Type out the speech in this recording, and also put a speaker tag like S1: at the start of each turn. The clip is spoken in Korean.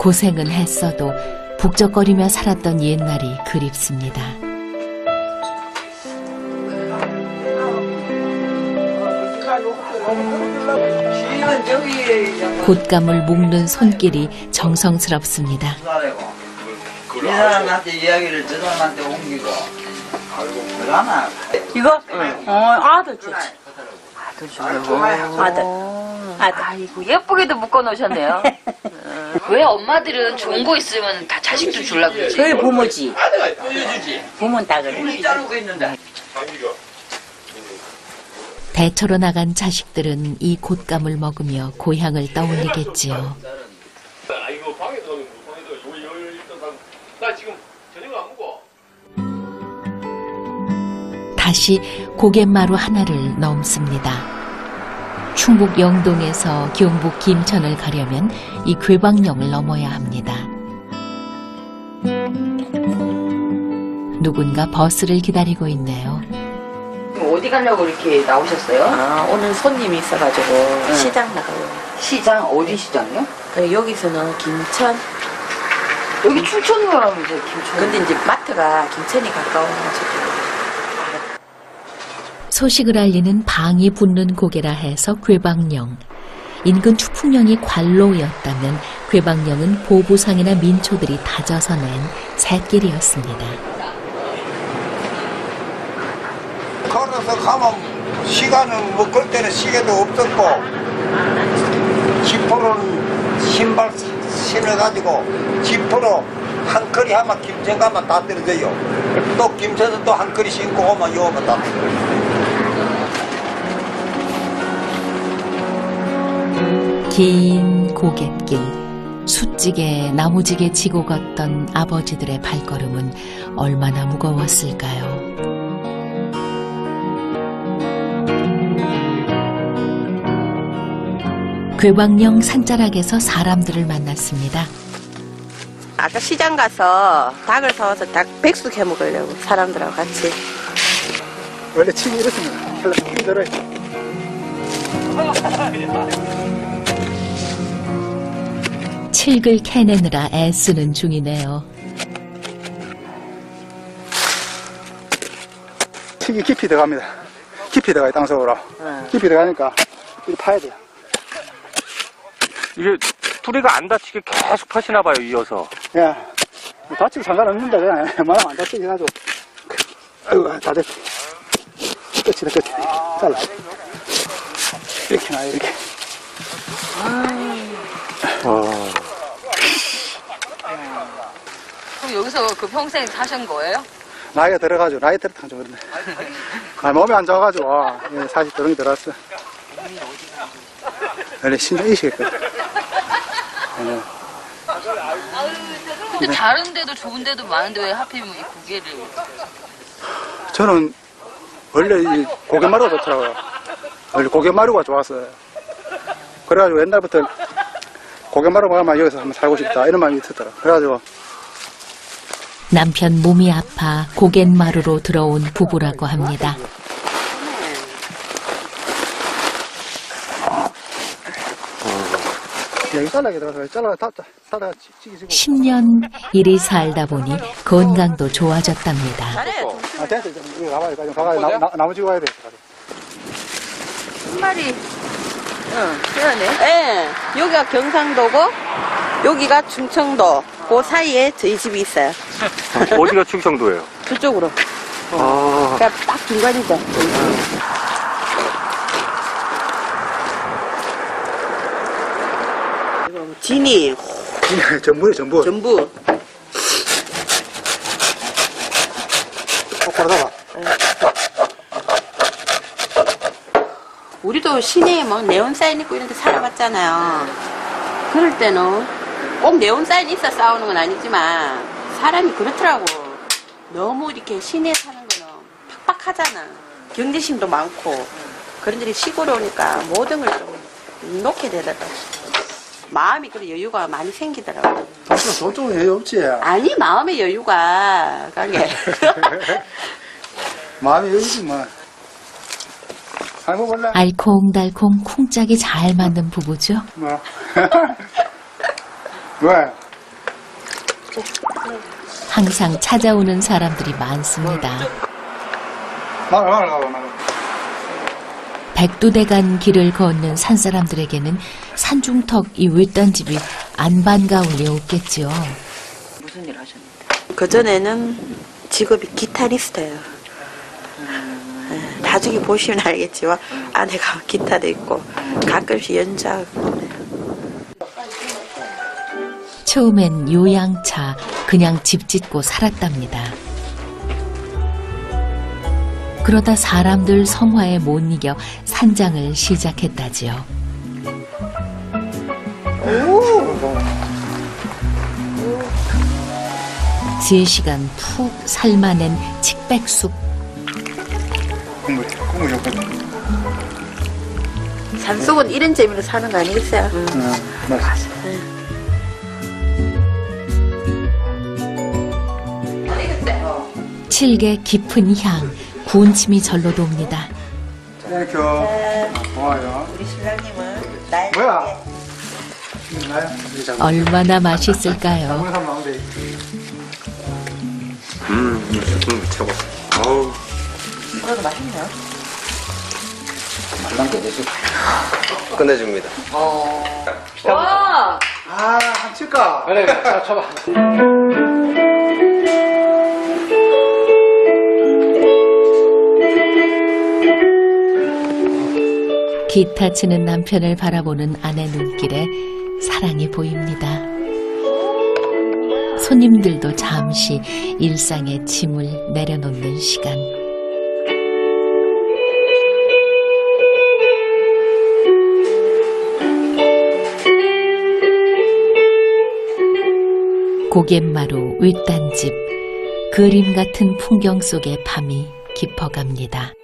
S1: 고생은 했어도 북적거리며 살았던 옛날이 그립습니다. 곶감을 묶는 손길이 정성스럽습니다.
S2: 이 사람한테 이야기를 저 사람한테 옮기고 그러나
S3: 이거? 아들 주지.
S2: 아들 주려고
S3: 아들.
S4: 아이고 예쁘게도 묶어놓으셨네요. 왜 엄마들은 좋은 거 있으면 다 자식도 주려고 그러지?
S3: 그게 부모지.
S2: 보여주지.
S3: 부모는 다 그래.
S2: 우리 자르고 있는데
S1: 대처로 나간 자식들은 이 곶감을 먹으며 고향을 떠올리겠지요. 다시 고갯마루 하나를 넘습니다. 충북 영동에서 경북 김천을 가려면 이 괴방령을 넘어야 합니다. 누군가 버스를 기다리고 있네요.
S4: 어디 가려고 이렇게 나오셨어요?
S3: 아, 오늘 손님이 있어가지고 시장 나가요.
S4: 시장? 어디 시장이요?
S3: 여기서는 김천.
S4: 여기 춘천으로 가면 이제 김천.
S3: 근데 이제 마트가 김천이 가까워가지고.
S1: 소식을 알리는 방이 붙는 고개라 해서 괴방령. 인근 추풍령이 관로였다면 괴방령은 보부상이나 민초들이 다져서 낸 샛길이었습니다.
S5: 걸어서 가면 시간은 뭐 그때는 시계도 없었고 지퍼로는 신발 신어가지고 지퍼로 한 커리 하면 김천 가면 다 떨어져요. 또 김천에서 또 한 커리 신고 오면 요 오면 다 떨어져요.
S1: 긴 고갯길, 숫지게 나무지게 지고 걷던 아버지들의 발걸음은 얼마나 무거웠을까요? 괴방령 산자락에서 사람들을 만났습니다.
S3: 아까 시장 가서 닭을 사와서 닭 백숙 해 먹으려고 사람들하고 같이.
S6: 원래 침이 이렇습니다. 힘들어요.
S1: 칡을 캐내느라 애쓰는 중이네요.
S6: 칡이 깊이 들어갑니다. 깊이 들어가요, 땅속으로. 깊이 들어가니까 이렇게 파야 돼요.
S7: 이게 뿌리가 안 다치게 계속 파시나 봐요, 이어서.
S6: 예. 다치고 상관없는데, 그냥 웬만하면 안 다치게 해가지고. 아이고, 다 됐어. 끝이다, 끝. 잘라. 이렇게 놔요, 이렇게.
S4: 그럼 여기서 그 평생 사신 거예요?
S6: 나이가 들어가지고, 나이 들었다 좀 그런데. 아, 몸이 안 좋아가지고, 예, 사실 그런 게 들어왔어. 원래 신장이시겠거든. 예.
S4: 근데 다른 데도 좋은 데도 많은데 왜 하필이면 이 고개를?
S6: 저는 원래 이 고갯마루가 좋더라고요. 원래 고갯마루가 좋았어요. 그래가지고 옛날부터 고갯마루 가면 여기서 한번 살고 싶다 이런 마음이 있었더라. 그래가지고
S1: 남편 몸이 아파 고갯마루로 들어온 부부라고 합니다.
S6: 여기 잘라게 들어가서 잘라가 따다가 찌기지고
S1: 10년 이리 살다 보니 건강도 좋아졌답니다.
S6: 아, 됐어. 여기 가봐요. 좀 가봐요. 나무 지고 가야 돼.
S4: 한 마리. 그러네.
S3: 네, 여기가 경상도고 여기가 충청도. 그 사이에 저희 집이 있어요.
S7: 어디가 충청도예요?
S3: 저쪽으로.
S7: 아.
S3: 그러니까 딱 중간이죠. 진이,
S6: 전부예요, 전부.
S3: 전부.
S6: 똑바로 잡아.
S3: 우리도 시내에 뭐 네온사인 있고 이런 데 살아봤잖아요. 그럴 때는 꼭 네온사인 있어 싸우는 건 아니지만 사람이 그렇더라고. 너무 이렇게 시내에 사는 거는 팍팍하잖아. 경제심도 많고. 그런데 시골에 오니까 모든 걸 좀 놓게 되더라고. 마음이 그런 여유가 많이 생기더라고.
S6: 돈 쪽은 여유 없지.
S3: 아니, 마음의 여유가 그게.
S6: 마음이 여유지 뭐. 살고 볼래?
S1: 알콩달콩 쿵짝이 잘 맞는 부부죠.
S6: 뭐. 왜?
S1: 항상 찾아오는 사람들이 많습니다. 백두대간 길을 걷는 산사람들에게는 산중턱 이 외딴 집이 안 반가울 리 없겠지요.
S4: 무슨 일 하셨는데?
S3: 그전에는 직업이 기타리스트예요. 나중에 보시면 알겠지만 아내가 기타도 있고 가끔씩 연주하고.
S1: 처음엔 요양차 그냥 집 짓고 살았답니다. 그러다 사람들 성화에 못 이겨 산장을 시작했다지요. 세 시간 푹 삶아낸 칡백숙.
S6: 국물 좋거든.
S3: 산속은 이런 재미로 사는 거 아니겠어요?
S6: 맛있어.
S1: 칠개 깊은 향, 군침이 절로 돕니다.
S6: 땡큐. 고마워요.
S3: 우리 신랑님은 나의
S6: 뭐야? 나야?
S1: 얼마나 맛있을까요?
S6: 영상 나오는데.
S7: 최고. 어우.
S3: 그래도 맛있네요.
S5: 끝내줍니다.
S4: 와!
S6: 아, 한 칠까? 그래, 자, 쳐봐.
S1: 기타 치는 남편을 바라보는 아내 눈길에 사랑이 보입니다. 손님들도 잠시 일상의 짐을 내려놓는 시간. 고갯마루 윗단집, 그림 같은 풍경 속의 밤이 깊어갑니다.